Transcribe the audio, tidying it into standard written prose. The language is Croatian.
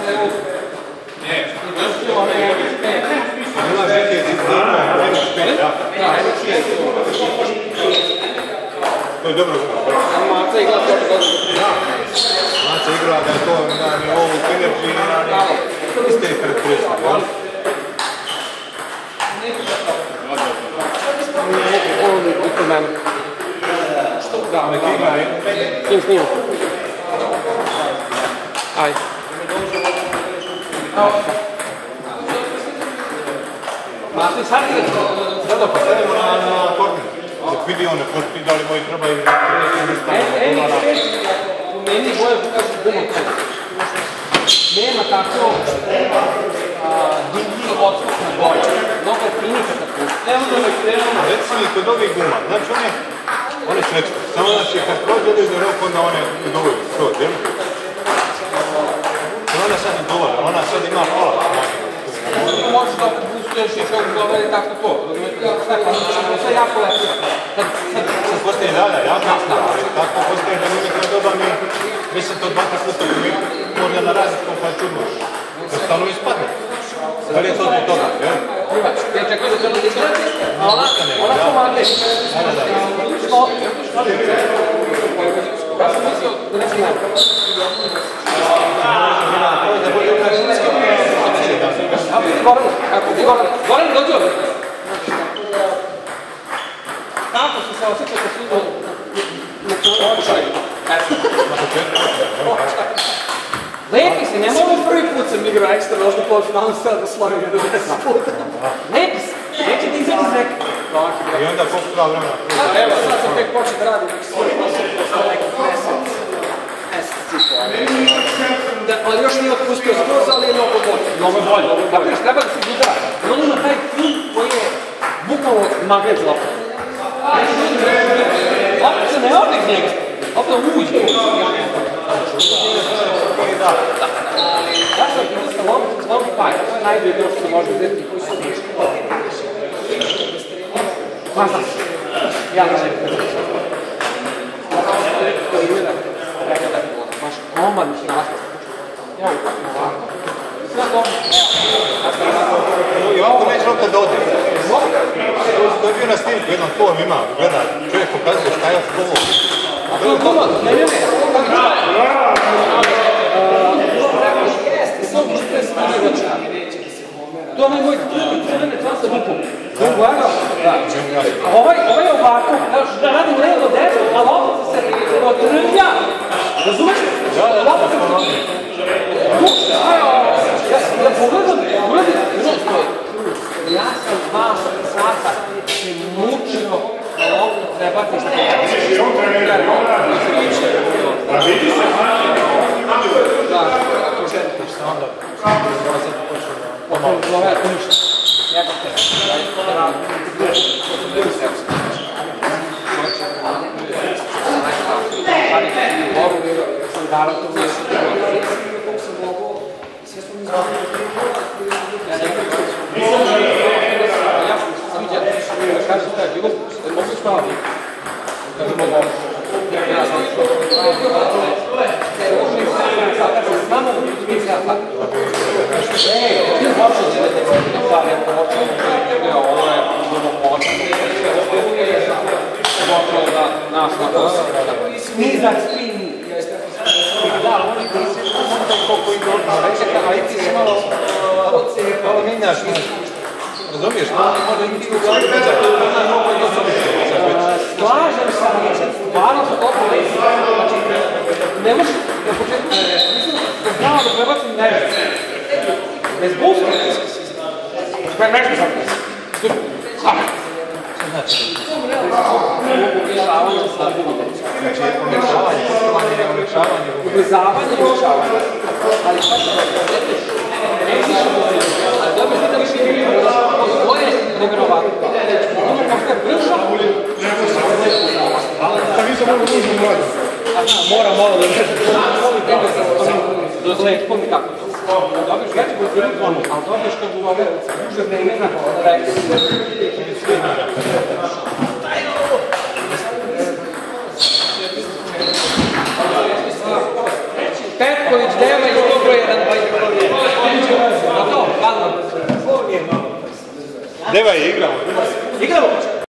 To je dobro guma. Maca igra to dobro. Maca igra da je to na ovu energy i iste karakteristike, jel? Ovo je kod mene. Da, snimam. Ajde. Mati, sad je Sada postavimo na Fortnite. Dok vidi one Fortnite, da li moji trebaju meni boje pokažu gumom kada. Nema tako divlji odskok na boje. Mnogo je finika tako. Reci mi kod ovih guma, znači one su nečito. Samo znači kad prođe do rok, onda one dovolju skroz, jel? Ona sad ne dovolja, ona sad ima pola. Možeš da boostuješ i čovjek dovede tako to. To sve jako lepo. Sad postaje dalje, jako jasno, ali tako postaje da mi nekada doba mi, mislim to 2-3 puta mi možda na različkom pa je čudno. Jednostavno ispadne. Da li je to zbog toga, jel? Ja čekaj da ćemo izgledati, a ona pomade. Ja sam mislio da ne znam. Goran, dođi ovdje. Kako su se osjećate svi na očaju? Lepi se, ne mogu prvi put sam igrao ekstra došlo polufinalu sada da slovim 10 puta. Lepi se, neće ti izaći iz neke. I onda koliko treba vremena? Evo, sad sam tek počeo da radim svoj posao nekih mesec cipo. Ali još nije otpustio skroz, ali je mnogo bolje. Mnogo bolje. Dakle, treba da se gudara. On ima taj film koji je bukvalno magnet za loptu. Lopta se ne ode iz njega. Lopta uđe. Ja sam iznesta long fight. To je najbolje bilo što se može uzeti koji su odlični. Mazam se. Ja ne znam. To je imena. Maš komad nastavno. Evo, ovako. Sve dobro. I ovako neće lopta da ode. To je bio na snimku, jednom tom ima, gleda, čovjek pokazuje šta je ovo. A to je komad, ne. Jeste, sam što se nije očina. To je moj crvene tvasa rukom. Ovaj je ovako, da radim levo desno, a lopta se otrnja. Razumeš? Lopta se otrnja. Šta je ovo? Ja pogledam, ja sam 2 sata se mučio da loptu trebati što A vidi se da, ako želite šta onda love uništa. Jebate, da radim. Sam dala to znaš. Sam mogu, sve smo mi ja sam sviđa, da kažem šta je bilo, da mogu staviti. Kažem mogu. Ja sam što kada se s nama mi se tako. Ti počeo da stvari, ako počeo, ovo je bilo počeo. Počeo da nas na posao. Snizak, spin. Da, oni koji se možda i koliko i dobro. Ali ti si malo minjaš. Razumiješ? Možda i ti u glavi veća. Slažem se, stvarno su dobro lezi. Znači, ne možeš na početku, mislim da znao da prebacim najveće. Bez busta. Sve nešto sam pisa. Stavim. Znači? Umješavanje sa drugim. Znači, umješavanje. Ubrzavanje i umješavanje. Ali šta se da predetiš? Ali dobro je da više ne vidim. To je nevjerovatno. Ono pošto je brzo, da nisam mogu dužno mlađe. mora malo da dozlet, pomni kako to. Dobiješ veći godinu zvonu, ali dobiješ kad u ove duže imena da rekli. Petković, Dema i dobro jedan, Deva je igramo. Igramo!